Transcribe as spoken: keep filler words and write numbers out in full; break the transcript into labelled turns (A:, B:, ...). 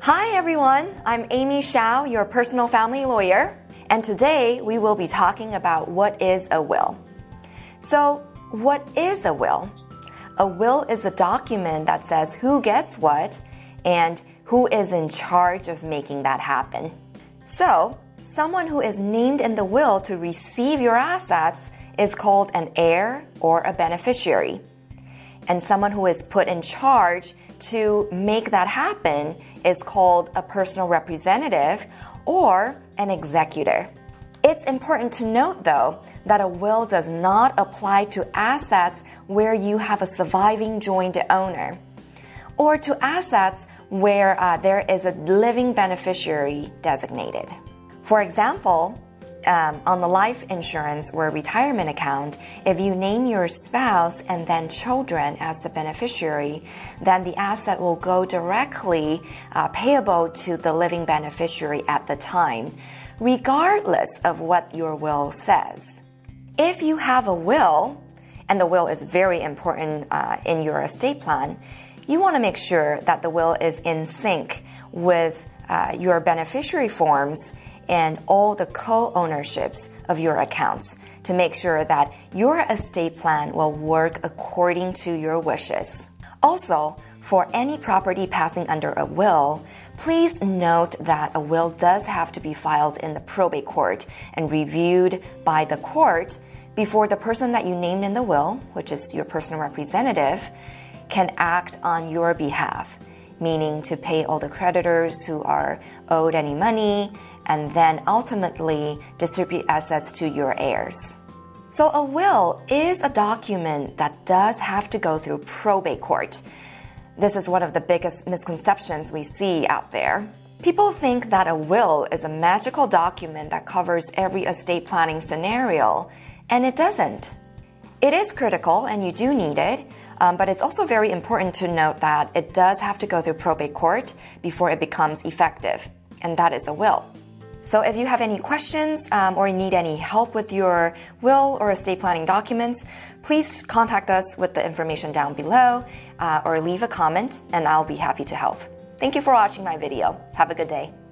A: Hi everyone, I'm Amy Hsiao, your personal family lawyer, and today we will be talking about what is a will. So, what is a will? A will is a document that says who gets what and who is in charge of making that happen. So, someone who is named in the will to receive your assets is called an heir or a beneficiary. And someone who is put in charge to make that happen is called a personal representative or an executor. It's important to note, though, that a will does not apply to assets where you have a surviving joint owner or to assets where uh, there is a living beneficiary designated. For example, Um, on the life insurance or retirement account, if you name your spouse and then children as the beneficiary, then the asset will go directly uh, payable to the living beneficiary at the time, regardless of what your will says. If you have a will, and the will is very important uh, in your estate plan, you want to make sure that the will is in sync with uh, your beneficiary forms and all the co-ownerships of your accounts to make sure that your estate plan will work according to your wishes. Also, for any property passing under a will, please note that a will does have to be filed in the probate court and reviewed by the court before the person that you named in the will, which is your personal representative, can act on your behalf, meaning to pay all the creditors who are owed any money, and then ultimately distribute assets to your heirs. So a will is a document that does have to go through probate court. This is one of the biggest misconceptions we see out there. People think that a will is a magical document that covers every estate planning scenario, and it doesn't. It is critical and you do need it, um, but it's also very important to note that it does have to go through probate court before it becomes effective, and that is a will. So if you have any questions um, or need any help with your will or estate planning documents, please contact us with the information down below uh, or leave a comment and I'll be happy to help. Thank you for watching my video. Have a good day.